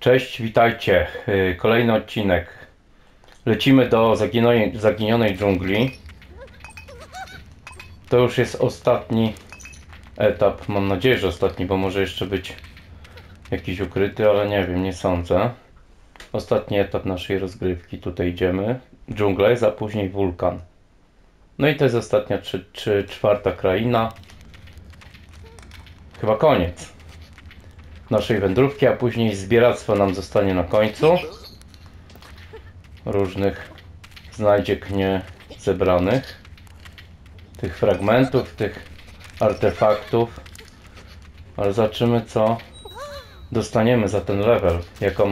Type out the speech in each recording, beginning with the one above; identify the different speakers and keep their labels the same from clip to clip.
Speaker 1: Cześć, witajcie. Kolejny odcinek. Lecimy do zaginionej dżungli. To już jest ostatni etap. Mam nadzieję, że ostatni, bo może jeszcze być jakiś ukryty, ale nie wiem, nie sądzę. Ostatni etap naszej rozgrywki. Tutaj idziemy. Dżungla jest, a później wulkan. No i to jest ostatnia, czwarta kraina. Chyba koniec naszej wędrówki, a później zbieractwo nam zostanie na końcu. Różnych znajdziek nie zebranych. Tych fragmentów, tych artefaktów. Ale zobaczymy, co dostaniemy za ten level. Jaką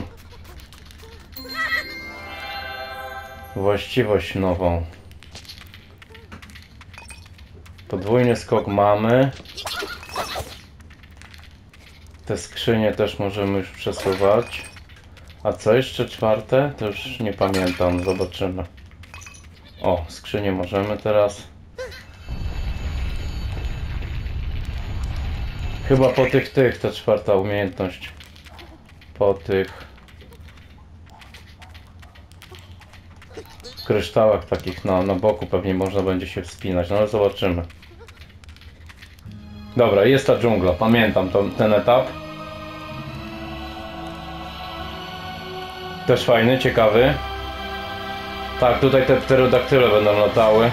Speaker 1: właściwość nową. Podwójny skok mamy. Te skrzynie też możemy już przesuwać. A co jeszcze czwarte? To już nie pamiętam. Zobaczymy. O, skrzynie możemy teraz. Chyba po tych, ta czwarta umiejętność. Po tych kryształach takich na boku pewnie można będzie się wspinać. No ale zobaczymy. Dobra, jest ta dżungla. Pamiętam ten etap. Też fajny, ciekawy. Tak, tutaj te pterodaktyle będą latały.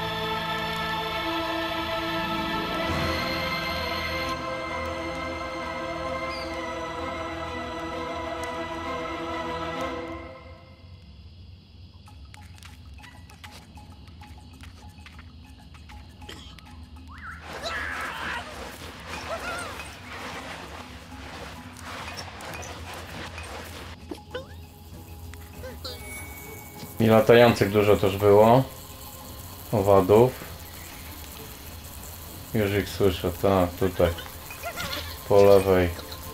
Speaker 1: I latających dużo też było. Owadów. Już ich słyszę, tak, tutaj. Po lewej.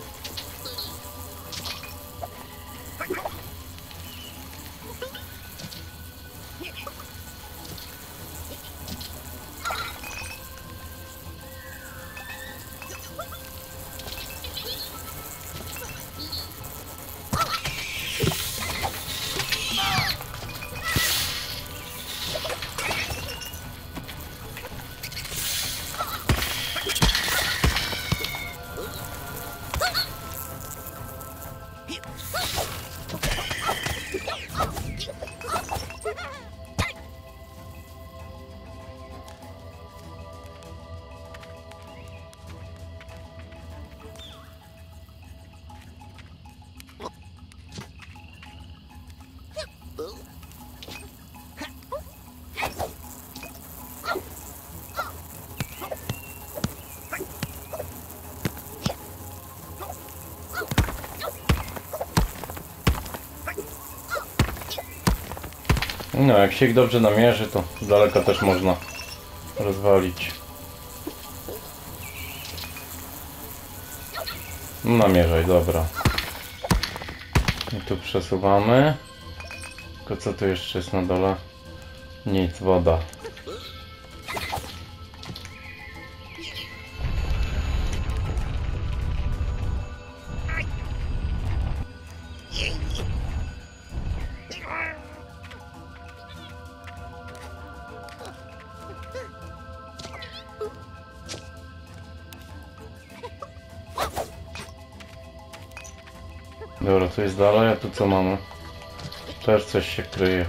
Speaker 1: No, jak się ich dobrze namierzy, to z daleka też można rozwalić. Namierzaj, dobra. I tu przesuwamy. Tylko co tu jeszcze jest na dole? Nic, woda. Dobra, tu jest dalej, a tu co mamy? Też coś się kryje.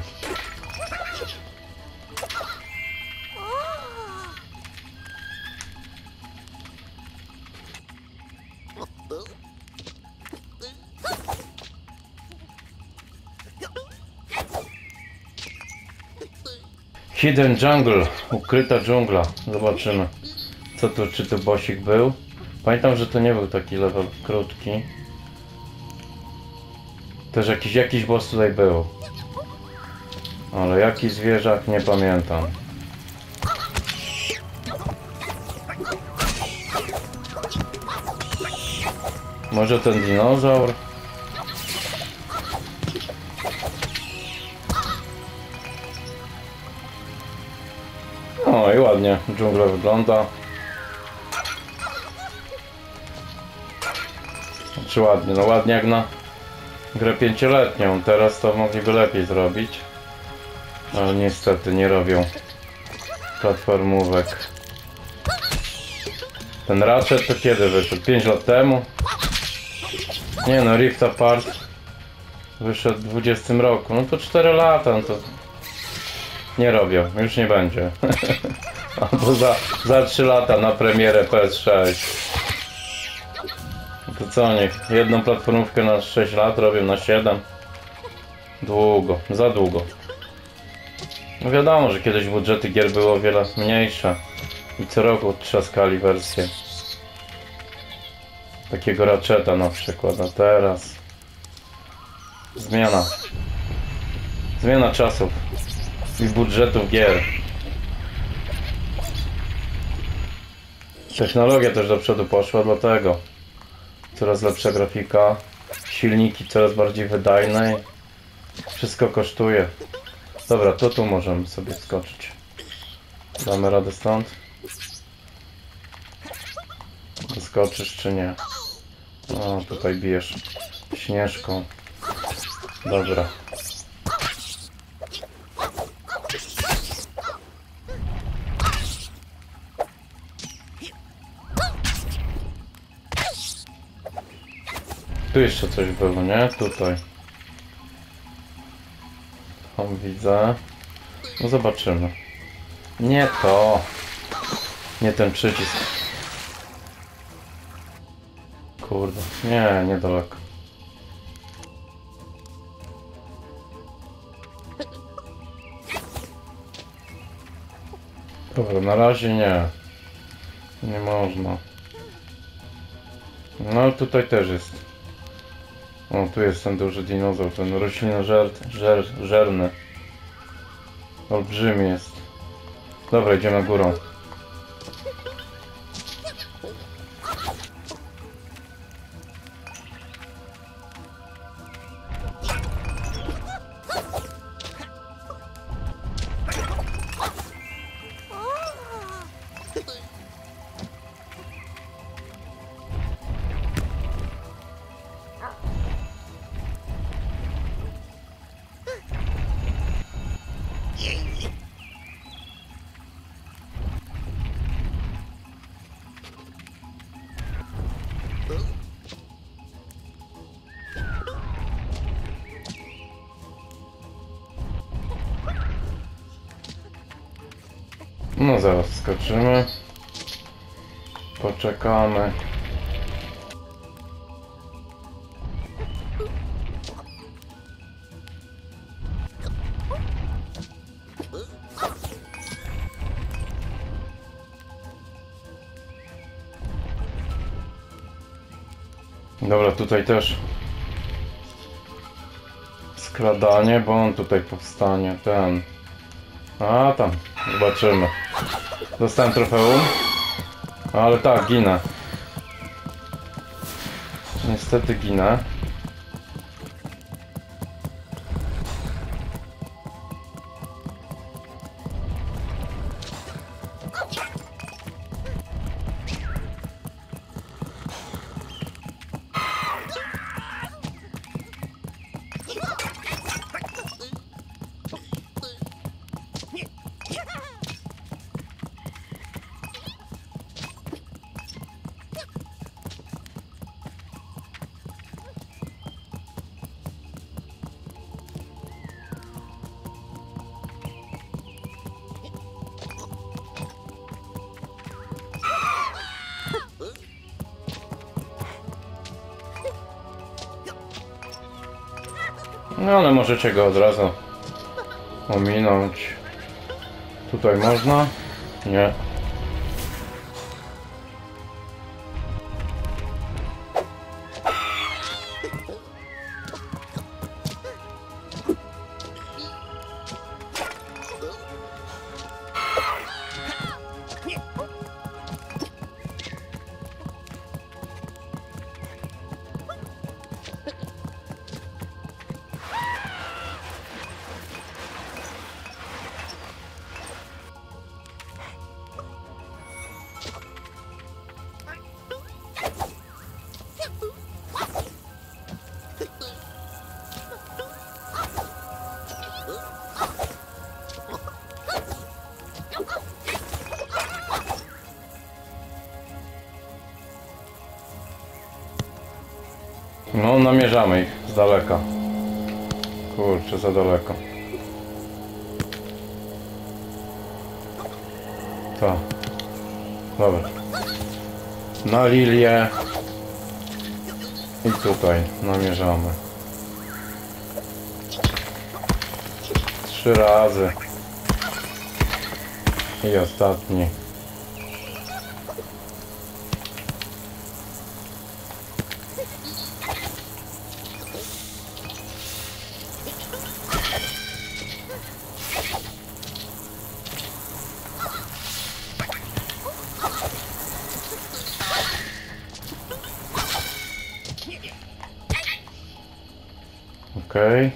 Speaker 1: Hidden Jungle, ukryta dżungla. Zobaczymy, co tu, czy tu bossik był. Pamiętam, że to nie był taki level krótki. Też jakiś boss tutaj był. Ale jaki zwierzak, nie pamiętam. Może ten dinozaur? No i ładnie dżungla wygląda. Czy ładnie? No ładnie jak na grę 5-letnią, teraz to mogliby lepiej zrobić. Ale niestety nie robią platformówek. Ten Ratchet to kiedy wyszedł? 5 lat temu? Nie no, Rift Apart wyszedł w 20 roku. No to 4 lata, no to nie robią, już nie będzie. Albo za 3 lata na premierę PS6. To co, niech jedną platformówkę na 6 lat robią na 7? Długo, za długo. No wiadomo, że kiedyś budżety gier były o wiele mniejsze i co roku trzaskali wersję takiego Ratcheta na przykład, a teraz zmiana czasów i budżetów gier. Technologia też do przodu poszła, dlatego coraz lepsza grafika, silniki coraz bardziej wydajne i wszystko kosztuje. Dobra, to tu możemy sobie skoczyć. Damy radę stąd? Wyskoczysz czy nie? O, tutaj bijesz śnieżką. Dobra. Tu jeszcze coś było, nie? Tutaj. Tam widzę. No zobaczymy. Nie to. Nie ten przycisk. Kurde. Nie, niedaleko. Dobra, na razie nie. Nie można. No tutaj też jest. O, tu jest ten duży dinozaur, ten roślinożerny. Olbrzymi jest. Dobra, idziemy górą. No zaraz skoczymy. Poczekamy. Dobra, tutaj też skradanie, bo on tutaj powstanie, ten. A tam, zobaczymy. Dostałem trofeum. Ale tak, ginę. Niestety ginę. No ale możecie go od razu ominąć. Tutaj można? Nie. No, namierzamy ich z daleka. Kurczę, za daleko. To. Dobra. Na lilię. I tutaj namierzamy. 3 razy. I ostatni. Okej.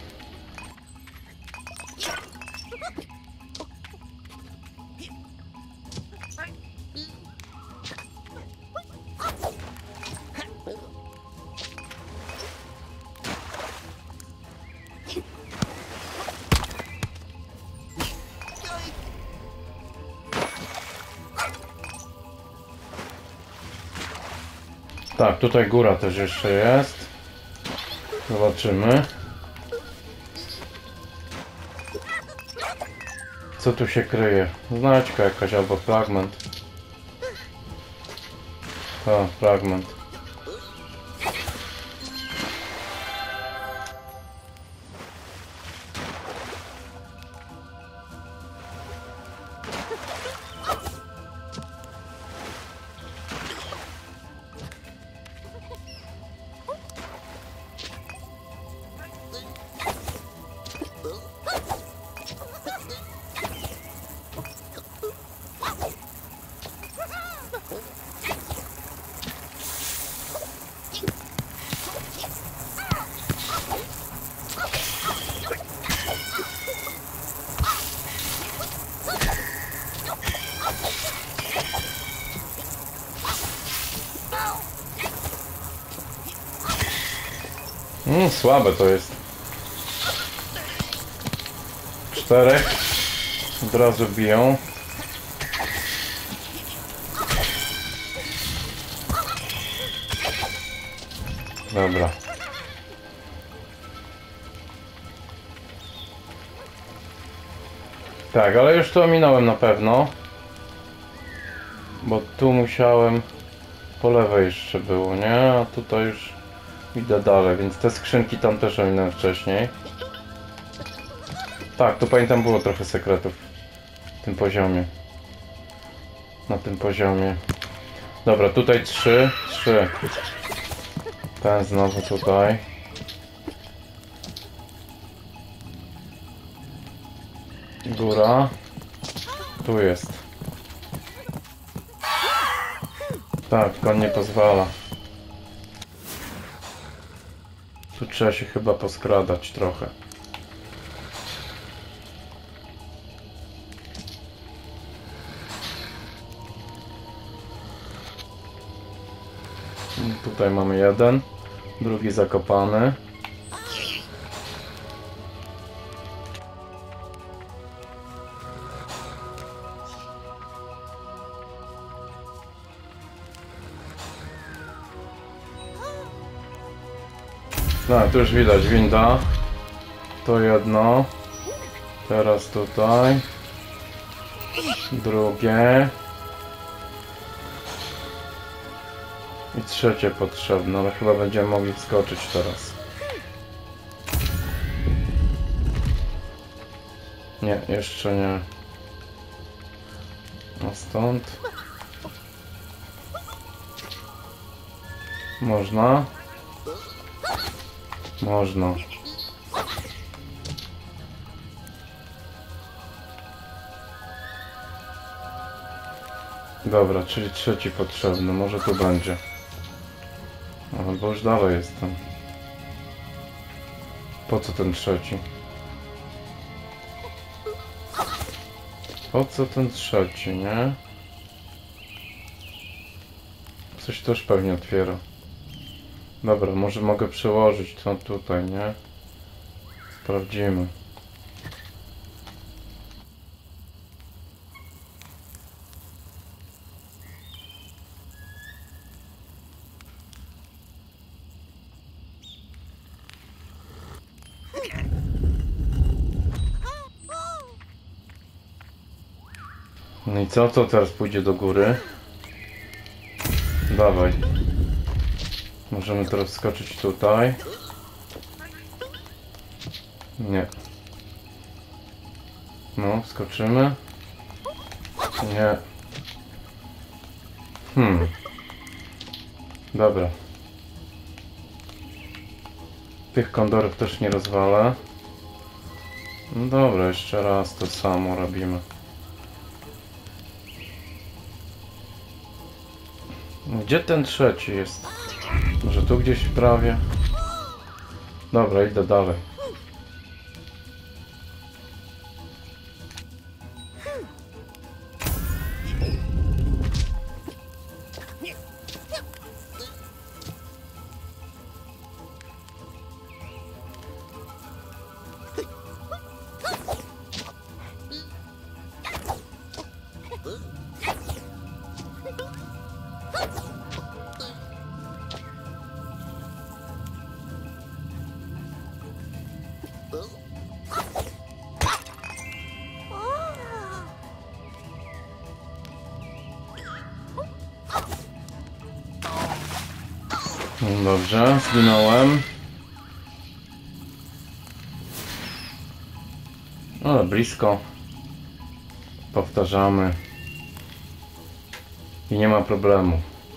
Speaker 1: Tak, tutaj góra też jeszcze jest. Zobaczymy. Co tu się kryje? Znajdźka jakaś albo fragment. O, fragment. Słabe to jest. 4 od razu biją. Dobra. Tak, ale już to ominąłem na pewno. Bo tu musiałem... Po lewej jeszcze było, nie? A tutaj już idę dalej, więc te skrzynki tam też ominąłem wcześniej. Tak, tu pamiętam było trochę sekretów w tym poziomie. Na tym poziomie. Dobra, tutaj 3. Ten znowu tutaj. Góra. Tu jest. Tak, to nie pozwala. Tu trzeba się chyba poskradać trochę. Tutaj mamy jeden, drugi zakopany. No, tu już widać winda. To jedno. Teraz tutaj. Drugie. I trzecie potrzebne, ale chyba będziemy mogli wskoczyć teraz. Nie, jeszcze nie. A stąd. Można. Można. Dobra, czyli trzeci potrzebny, może tu będzie. Bo już dalej jestem. Po co ten trzeci? Po co ten trzeci, nie? Coś też pewnie otwiera. Dobra, może mogę przełożyć to tutaj, nie? Sprawdzimy. No i co? To teraz pójdzie do góry. Dawaj. Możemy teraz wskoczyć tutaj. Nie. No, wskoczymy. Nie. Dobra. Tych kondorów też nie rozwalę. No dobra, jeszcze raz to samo robimy. Gdzie ten trzeci jest? Może tu gdzieś prawie? Dobra, idę dalej. Dobrze, zginąłem. Ale blisko. Powtarzamy. I nie ma problemu.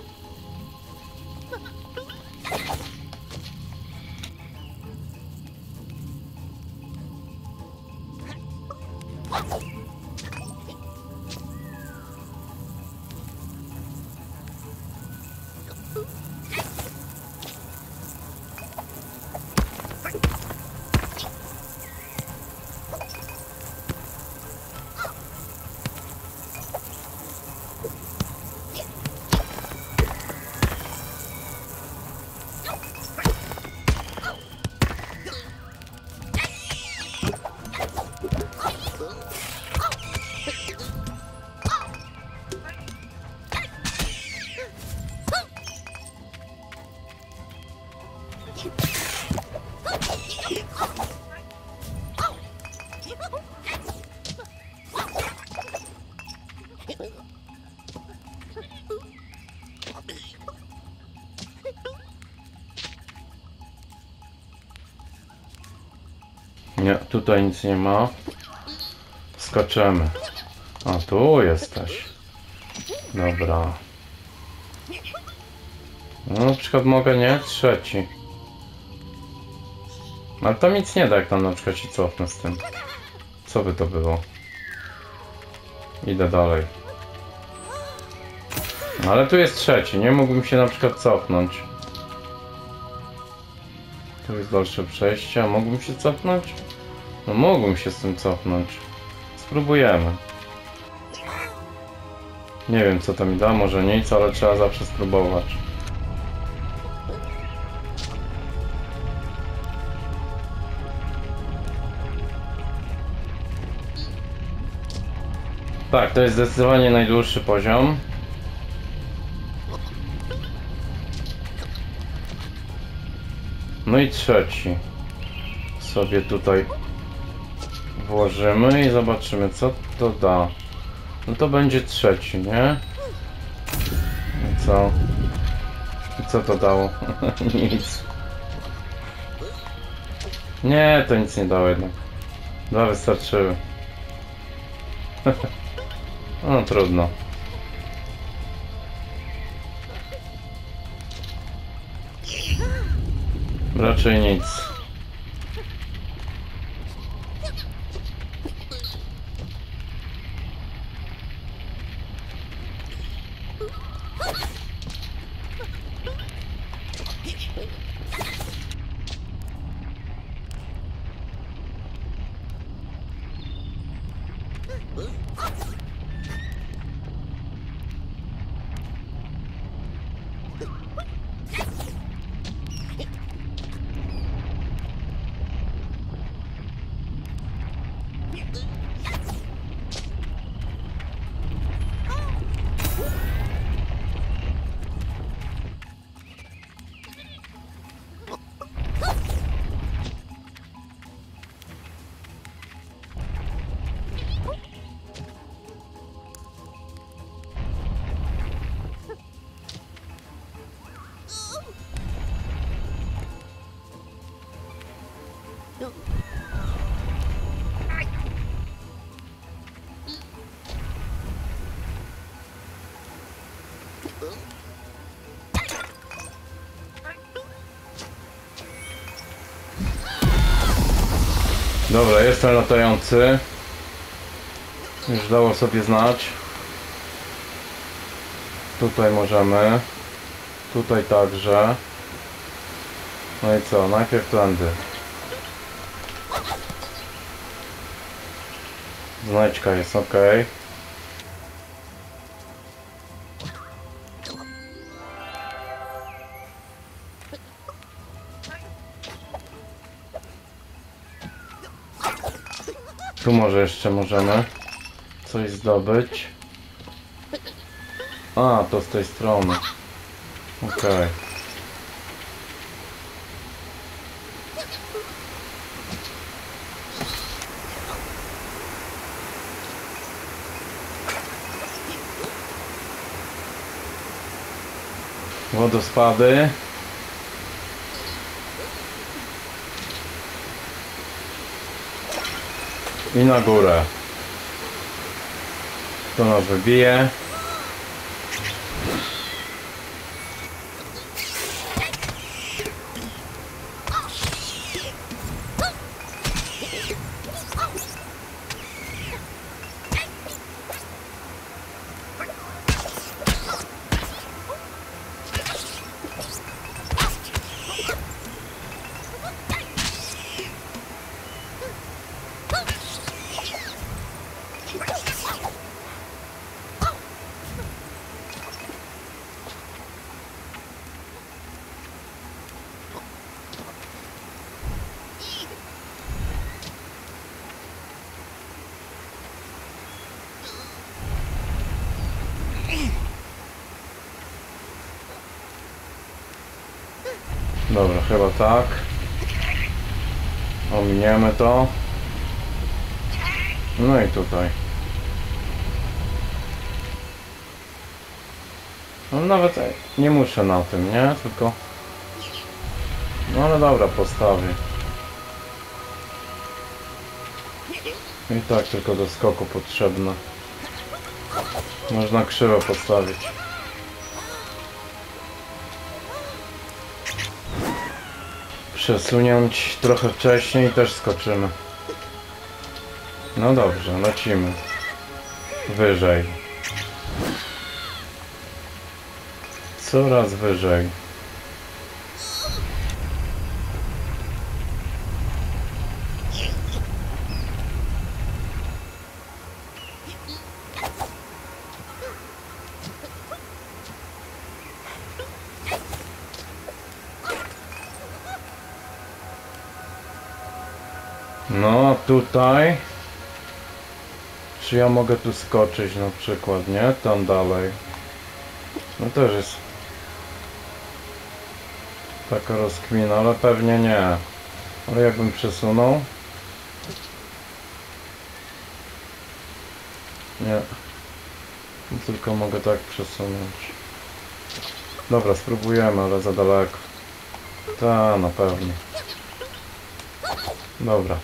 Speaker 1: Nie, tutaj nic nie ma. Skaczemy. A tu jesteś. Dobra. No na przykład mogę, nie? Trzeci. Ale to nic nie da, jak tam na przykład się cofnę z tym. Co by to było? Idę dalej. No, ale tu jest trzeci, nie mógłbym się na przykład cofnąć. Tu jest dalsze przejście, a mógłbym się cofnąć? No mógłbym się z tym cofnąć. Spróbujemy. Nie wiem co to mi da, może nic, ale trzeba zawsze spróbować. Tak, to jest zdecydowanie najdłuższy poziom. No i trzeci. Sobie tutaj włożymy i zobaczymy co to da. No to będzie trzeci, nie? I co? I co to dało? Nic. Nie, to nic nie dało jednak. Dwa wystarczyły. No trudno. Raczej nic. Dobra, jestem latający. Już dało sobie znać. Tutaj możemy. Tutaj także. No i co? Najpierw tędy. Znajdźka jest ok. Tu może jeszcze możemy coś zdobyć. A, to z tej strony. Okej. Wodospady. I na górę. To nas wybije. Dobra, chyba tak. Ominiemy to. No i tutaj. No nawet nie muszę na tym, nie? Tylko... No ale dobra, postawię. I tak tylko do skoku potrzebne. Można krzywo postawić. Przesunąć trochę wcześniej i też skoczymy. No dobrze, lecimy. Wyżej. Coraz wyżej. No tutaj. Czy ja mogę tu skoczyć na przykład, nie? Tam dalej. No też jest taka rozkmina, ale pewnie nie. Ale jakbym przesunął? Nie. Tylko mogę tak przesunąć. Dobra, spróbujemy, ale za daleko. Ta, na pewno. Dobra.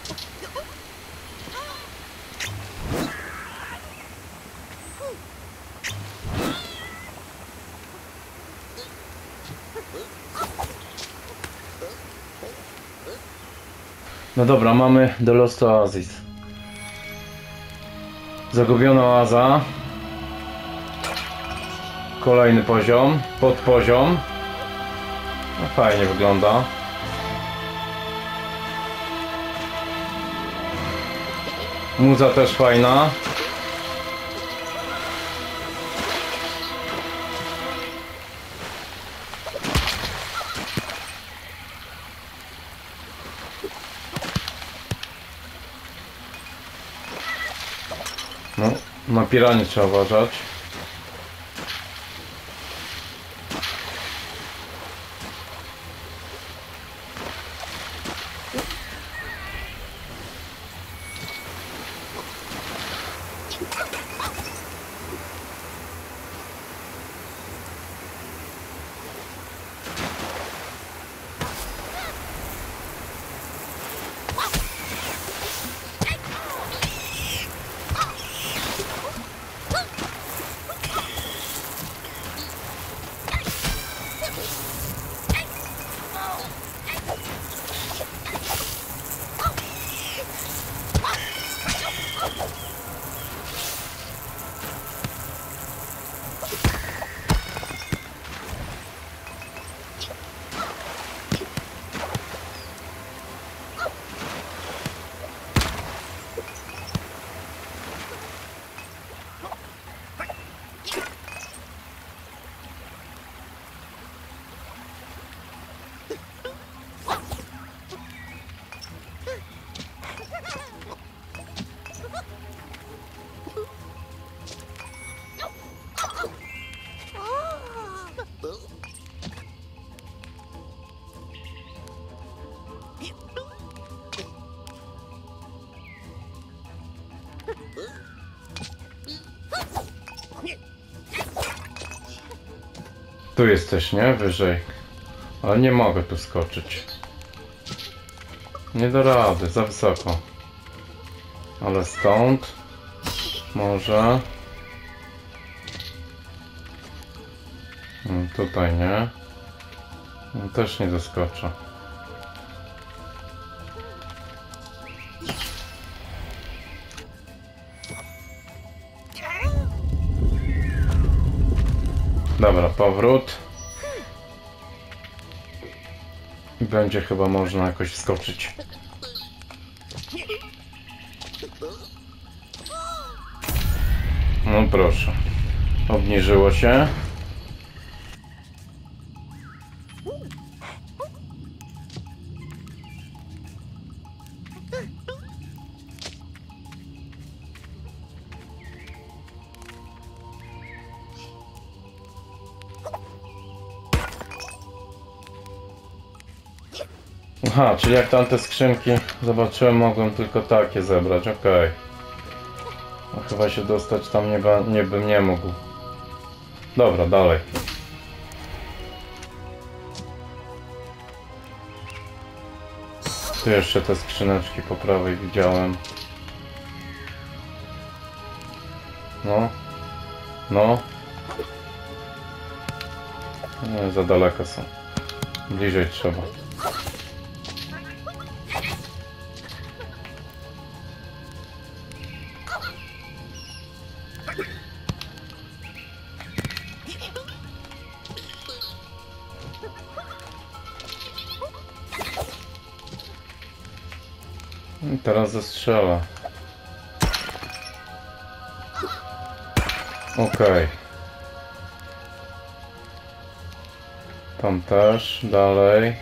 Speaker 1: No dobra, mamy The Lost Oasis. Zagubiona oaza. Kolejny poziom, podpoziom. No fajnie wygląda. Muza też fajna. No, na piranie trzeba uważać. Tu jesteś, nie? Wyżej. Ale nie mogę tu skoczyć. Nie da rady, za wysoko. Ale stąd może. Tutaj nie. Też nie doskoczę. Dobra, powrót. I będzie chyba można jakoś wskoczyć. No proszę. Obniżyło się. Aha, czyli jak tamte skrzynki zobaczyłem, mogłem tylko takie zebrać, okej. No chyba się dostać tam nie bym nie mógł. Dobra, dalej. Tu jeszcze te skrzyneczki po prawej widziałem. No. No. Nie, za daleko są. Bliżej trzeba. I teraz zestrzelę. Okej. Tam też, dalej.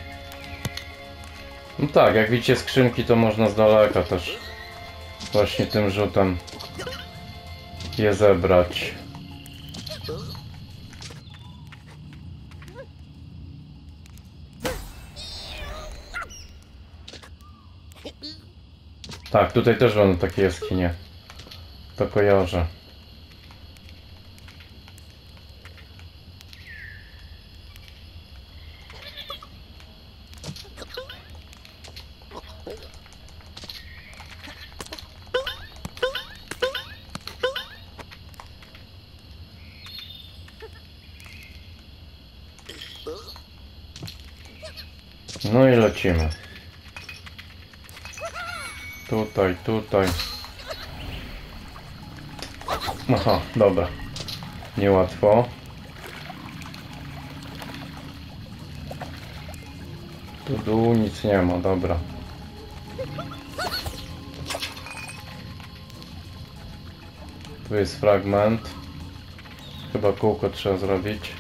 Speaker 1: No tak, jak widzicie skrzynki, to można z daleka też właśnie tym rzutem je zebrać. Tak, tutaj też będą takie jaskinie. To kojarzę. No i lecimy. Tutaj, tutaj. Aha, dobra. Niełatwo. Tu dół nic nie ma, dobra. Tu jest fragment. Chyba kółko trzeba zrobić.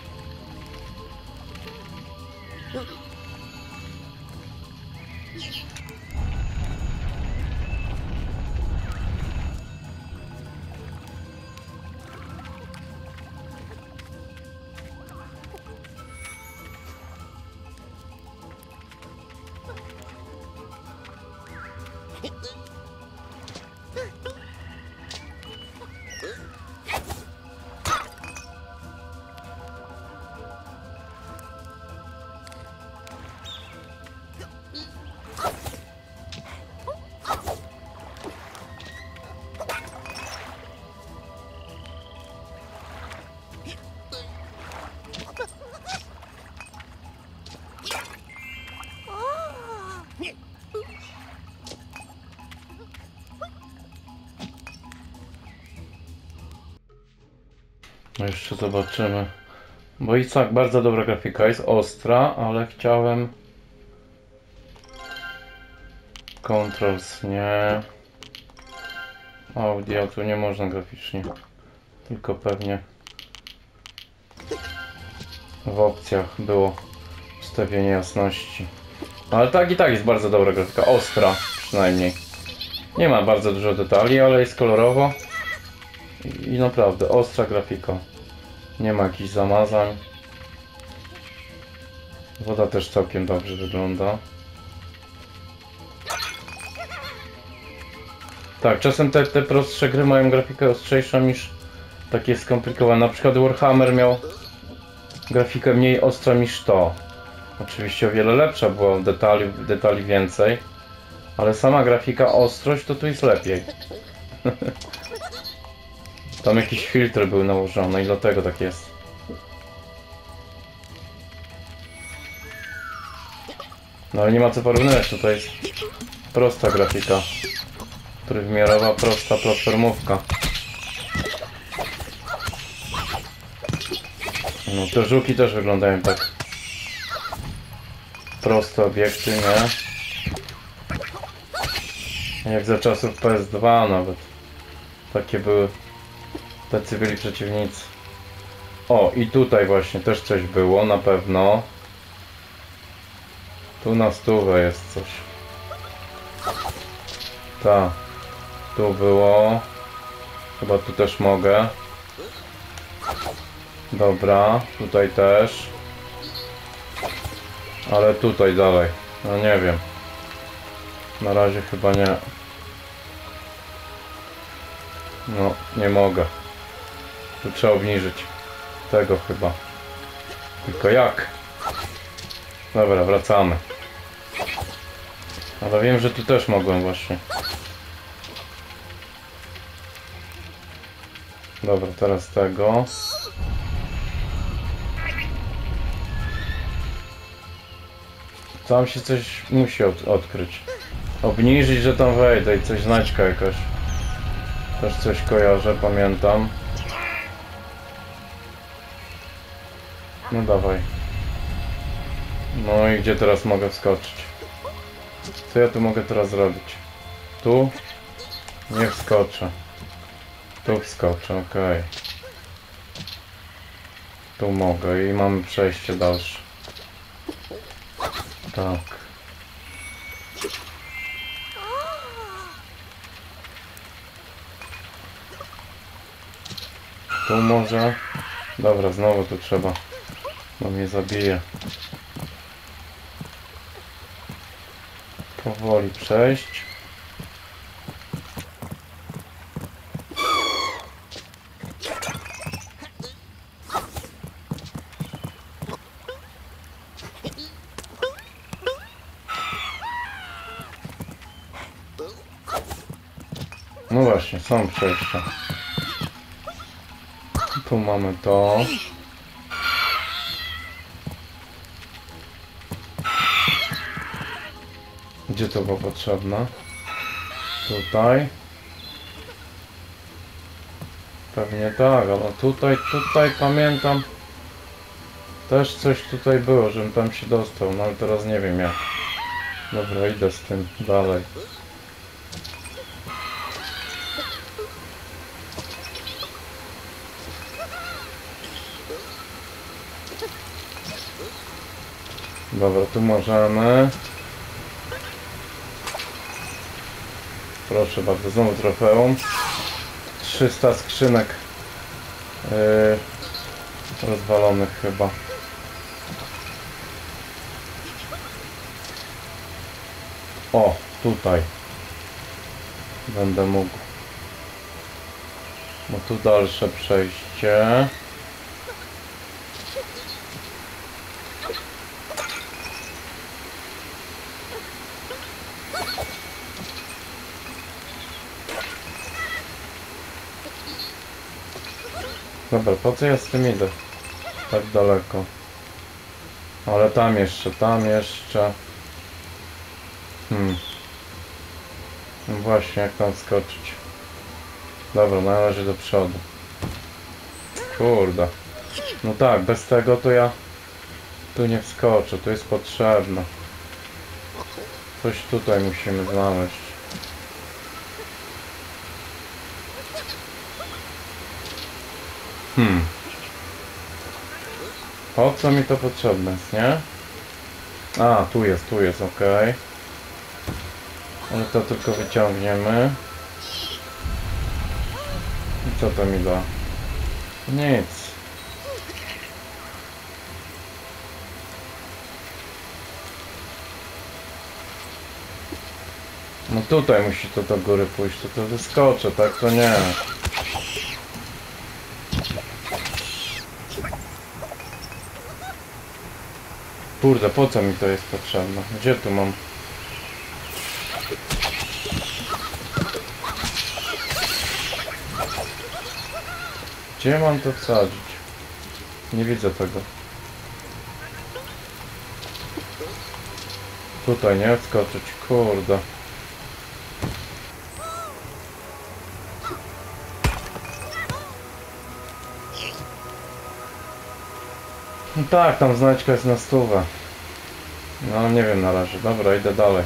Speaker 1: No jeszcze zobaczymy. Bo i tak bardzo dobra grafika, jest ostra, ale chciałem... Controls nie. Audio tu nie można graficznie. Tylko pewnie w opcjach było ustawienie jasności. Ale tak i tak jest bardzo dobra grafika, ostra przynajmniej. Nie ma bardzo dużo detali, ale jest kolorowo. I naprawdę ostra grafika. Nie ma jakichś zamazań. Woda też całkiem dobrze wygląda. Tak, czasem te prostsze gry mają grafikę ostrzejszą niż takie skomplikowane. Na przykład Warhammer miał grafikę mniej ostrą niż to. Oczywiście o wiele lepsza, było detali więcej. Ale sama grafika, ostrość to tu jest lepiej. Tam jakieś filtry były nałożone i dlatego tak jest. No ale nie ma co porównywać, tutaj jest prosta grafika. Trójwymiarowa, prosta platformówka. No te żuki też wyglądają tak. Proste obiekty, nie? Jak za czasów PS2 nawet. Takie były. Tacy byli przeciwnicy. O, i tutaj właśnie też coś było, na pewno. Tu na stówę jest coś. Tak. Tu było. Chyba tu też mogę. Dobra, tutaj też. Ale tutaj dalej. No nie wiem. Na razie chyba nie. No, nie mogę. Tu trzeba obniżyć. Tego chyba. Tylko jak? Dobra, wracamy. Ale wiem, że tu też mogłem właśnie. Dobra, teraz tego. Tam się coś musi odkryć. Obniżyć, że tam wejdę i coś znaczka jakaś. Też coś kojarzę, pamiętam. No dawaj. No i gdzie teraz mogę wskoczyć? Co ja tu mogę teraz zrobić? Tu? Nie wskoczę. Tu wskoczę, okej. Tu mogę i mamy przejście dalsze. Tak. Tu może... Dobra, znowu tu trzeba. Bo mnie zabije. Powoli przejść. No właśnie, są przejścia. Tu mamy to. Gdzie to było potrzebne? Tutaj. Pewnie tak, ale tutaj pamiętam. Też coś tutaj było, żebym tam się dostał, no ale teraz nie wiem jak. Dobra, idę z tym dalej. Dobra, tu możemy. Proszę bardzo, znowu trofeum. 300 skrzynek rozwalonych chyba. O, tutaj będę mógł. No tu dalsze przejście. Dobra, po co ja z tym idę? Tak daleko. Ale tam jeszcze, No właśnie, jak tam skoczyć? Dobra, na razie do przodu. Kurde. No tak, bez tego to ja tu nie wskoczę, to jest potrzebne. Coś tutaj musimy znaleźć. Po co mi to potrzebne jest, nie? A, tu jest, ok. Ale to tylko wyciągniemy. I co to mi da? Nic. No tutaj musi to do góry pójść, to wyskoczę, tak to nie. Kurde, po co mi to jest potrzebne? Gdzie tu mam? Gdzie mam to wsadzić? Nie widzę tego. Tutaj nie wskoczyć, kurde. No tak, tam znaczka jest na stówę. No nie wiem na razie. Dobra, idę dalej.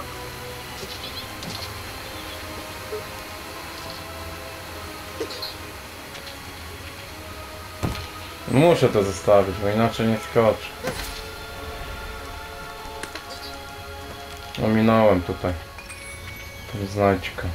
Speaker 1: Muszę to zostawić, bo inaczej nie skoczę. Ominąłem tutaj tą znaczkę.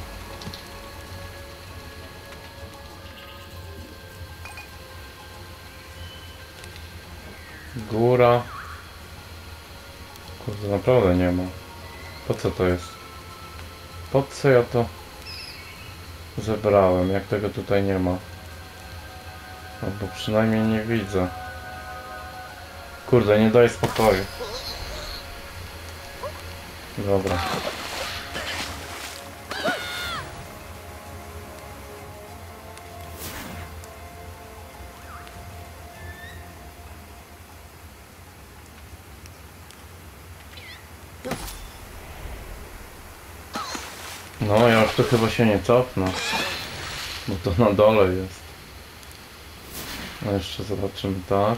Speaker 1: Góra. Kurde, naprawdę nie ma. Po co to jest? Po co ja to zebrałem, jak tego tutaj nie ma? Albo przynajmniej nie widzę. Kurde, nie daje spokoju. Dobra. No, ja już tu chyba się nie cofnę. Bo to na dole jest. No jeszcze zobaczymy tak.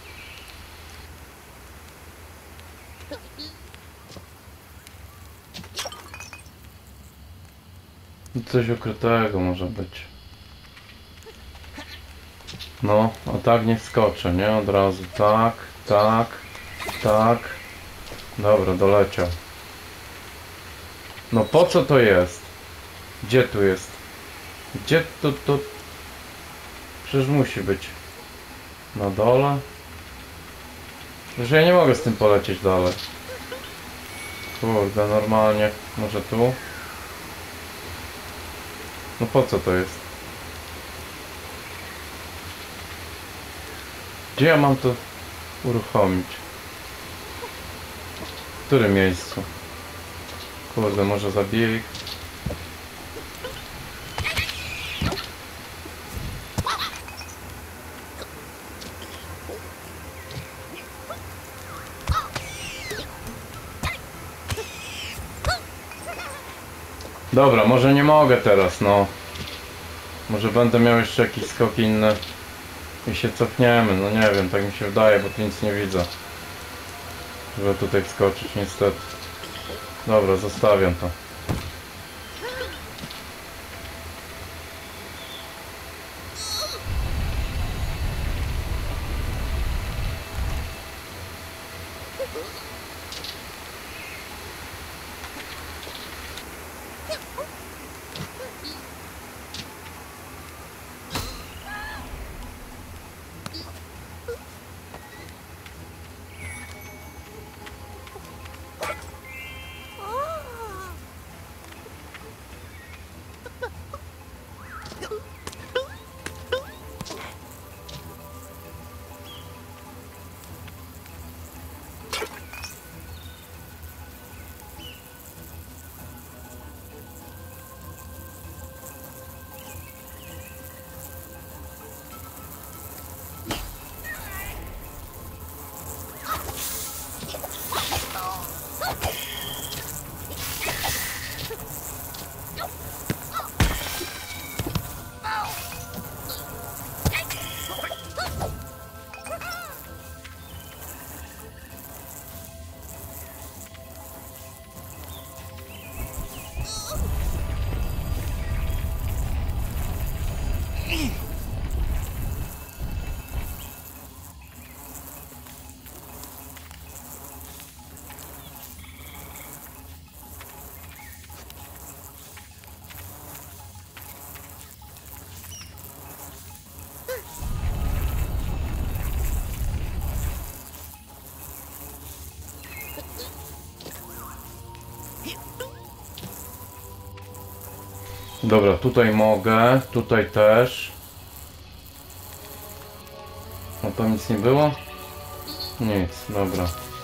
Speaker 1: Coś ukrytego może być. No, a tak nie wskoczę, nie? Od razu. Tak, tak, tak. Dobra, doleciał. No po co to jest? Gdzie tu jest? Gdzie to? Przecież musi być. Na dole? Że ja nie mogę z tym polecieć dalej. Kurde, normalnie. Może tu? No po co to jest? Gdzie ja mam to uruchomić? W którym miejscu? Kurde, może zabiję ich? Dobra, może nie mogę teraz, no. Może będę miał jeszcze jakiś skok inny i się cofniemy, no nie wiem, tak mi się wydaje, bo tu nic nie widzę. Żeby tutaj wskoczyć, niestety. Dobra, zostawiam to. Dobra, tutaj mogę, tutaj też. No to nic nie było? Nic, dobra.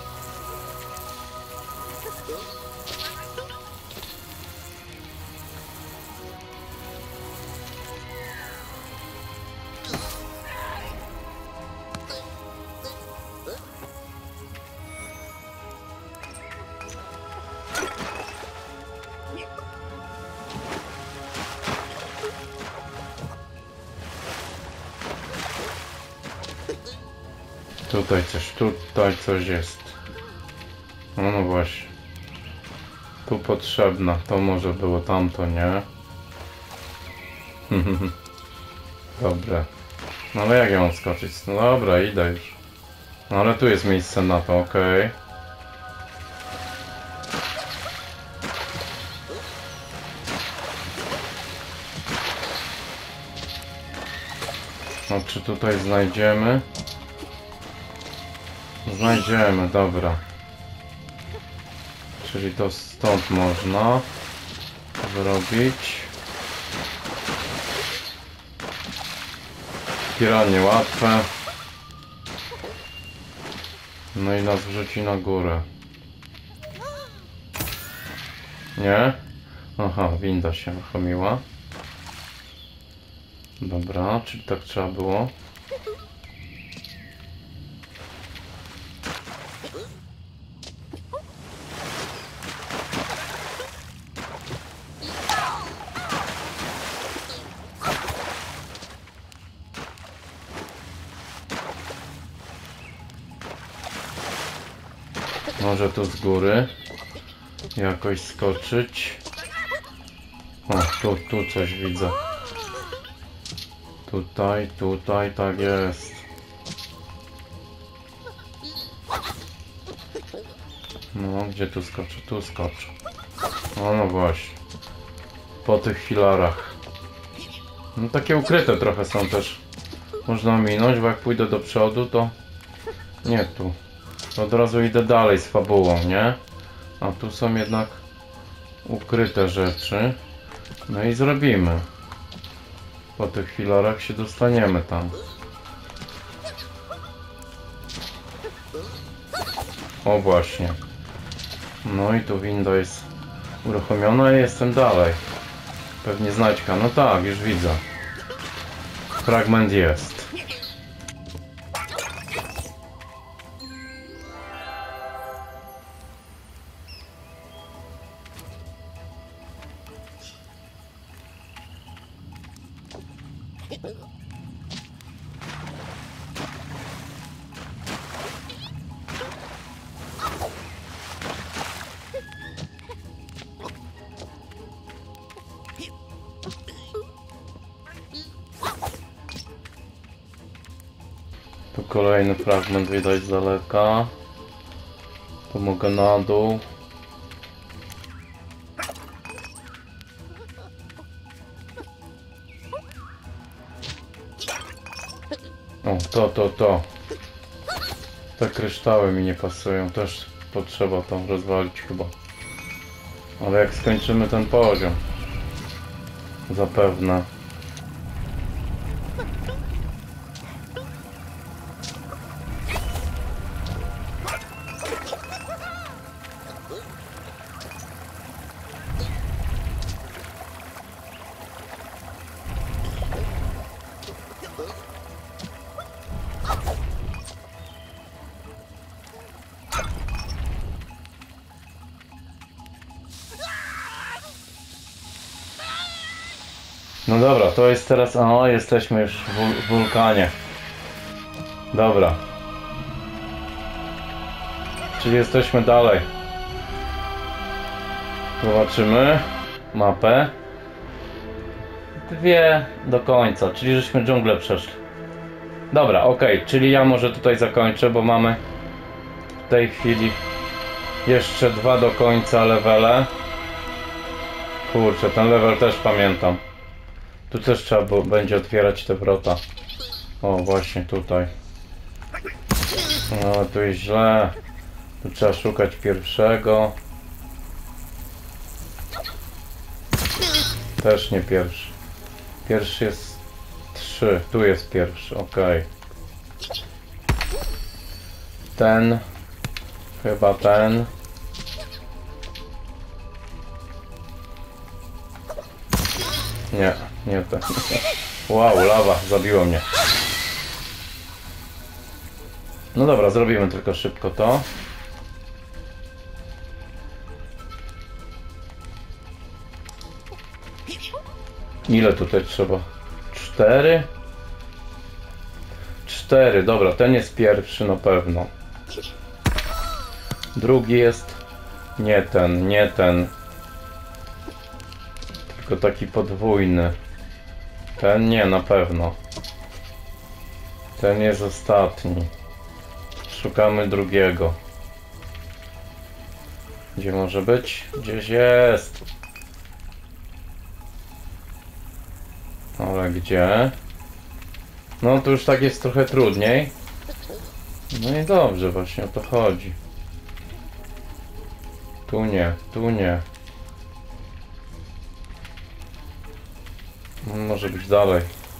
Speaker 1: Tutaj coś jest. No właśnie. Tu potrzebna, to może było tamto, nie? Dobra. No ale jak ja mam skoczyć? No dobra, idę już. No ale tu jest miejsce na to, okej. No czy tutaj znajdziemy? Znajdziemy, dobra. Czyli to stąd można zrobić. Piranie łatwe. No i nas wrzuci na górę. Nie? Aha, winda się uruchomiła. Dobra, czyli tak trzeba było. Może tu z góry jakoś skoczyć. O, tu coś widzę. Tutaj, tak jest. No, gdzie tu skoczę? Tu skoczę. No właśnie. Po tych filarach. No takie ukryte trochę są też. Można minąć, bo jak pójdę do przodu, to... Nie tu. Od razu idę dalej z fabułą, nie? A tu są jednak ukryte rzeczy. No i zrobimy. Po tych filarach się dostaniemy tam. O właśnie. No i tu winda jest uruchomiona i jestem dalej. Pewnie znajdźka. No tak, już widzę. Fragment jest. Tu kolejny fragment widać z daleka. Tu mogę na dół. O, to. Te kryształy mi nie pasują. Też potrzeba tam rozwalić chyba. Ale jak skończymy ten poziom. Zapewne. No dobra, to jest teraz... O, jesteśmy już w wulkanie. Dobra. Czyli jesteśmy dalej. Zobaczymy mapę. 2 do końca, czyli żeśmy dżunglę przeszli. Dobra, okej, czyli ja może tutaj zakończę, bo mamy w tej chwili jeszcze 2 do końca levele. Kurczę, ten level też pamiętam. Tu też trzeba będzie otwierać te wrota. O, właśnie tutaj. No, tu jest źle. Tu trzeba szukać pierwszego. Też nie pierwszy. Pierwszy jest 3. Tu jest pierwszy, ok. Ten. Chyba ten. Nie, nie ten. Wow, lawa, zabiło mnie. No dobra, zrobimy tylko szybko to. Ile tutaj trzeba? 4? 4, dobra, ten jest pierwszy na pewno. Drugi jest... Nie ten, nie ten. Tylko taki podwójny. Ten nie, na pewno. Ten jest ostatni. Szukamy drugiego. Gdzie może być? Gdzieś jest. Ale gdzie? No to już tak jest trochę trudniej. No i dobrze, właśnie o to chodzi. Tu nie, tu nie. Może być dalej.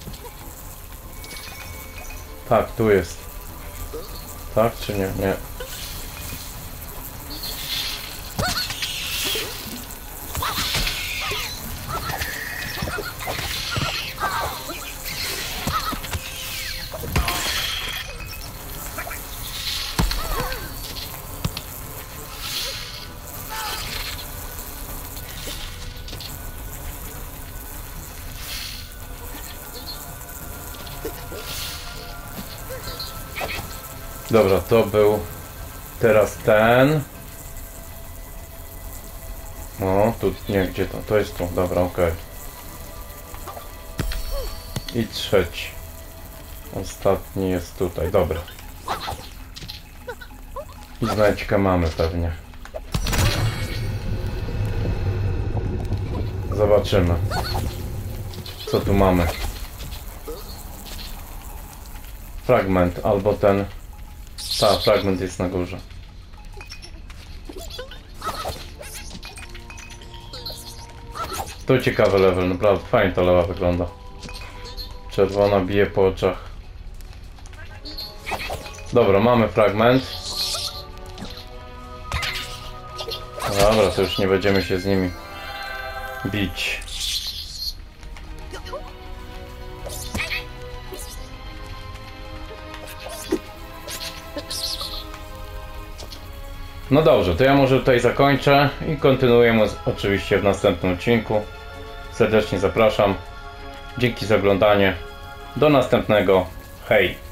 Speaker 1: Tak, tu jest. Tak czy nie? Nie. Dobra, to był teraz ten. O, tu nie, gdzie to? To jest tu, dobra, okej. I trzeci. Ostatni jest tutaj, dobra. I znajdźkę mamy pewnie. Zobaczymy. Co tu mamy? Fragment, albo ten... Tak, fragment jest na górze. To ciekawy level, naprawdę fajnie ta lewa wygląda. Czerwona bije po oczach. Dobra, mamy fragment. Dobra, to już nie będziemy się z nimi bić. No dobrze, to ja może tutaj zakończę i kontynuujemy oczywiście w następnym odcinku. Serdecznie zapraszam. Dzięki za oglądanie. Do następnego. Hej!